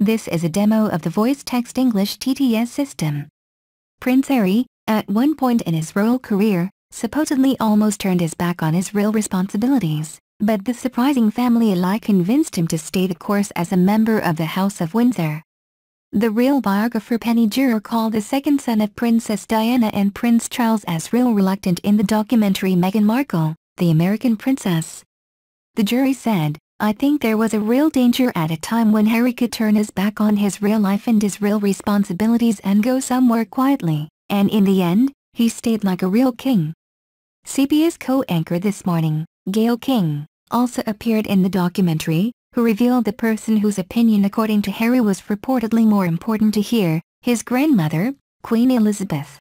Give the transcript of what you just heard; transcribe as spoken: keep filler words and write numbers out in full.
This is a demo of the voice-text English T T S system. Prince Harry, at one point in his royal career, supposedly almost turned his back on his real responsibilities, but the surprising family ally convinced him to stay the course as a member of the House of Windsor. The real biographer Penny Juror called the second son of Princess Diana and Prince Charles as real reluctant in the documentary Meghan Markle, the American Princess. The jury said, "I think there was a real danger at a time when Harry could turn his back on his real life and his real responsibilities and go somewhere quietly, and in the end, he stayed like a real king." C B S co-anchor This Morning, Gayle King, also appeared in the documentary, who revealed the person whose opinion according to Harry was reportedly more important to hear, his grandmother, Queen Elizabeth.